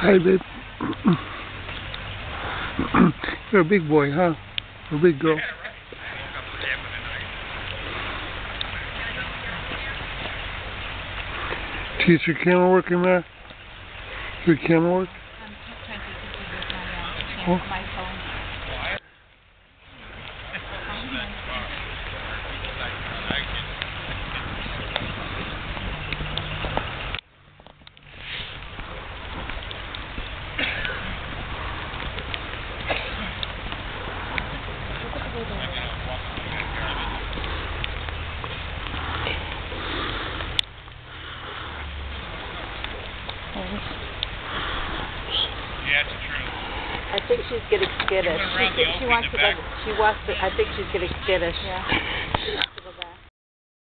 Hi, babe. You're a big boy, huh? Or a big girl. Is your camera working there? Your camera work? I'm trying to see with my phone. Yeah, it's true. I think she's getting skittish. She wants to. I think she's getting skittish. Yeah.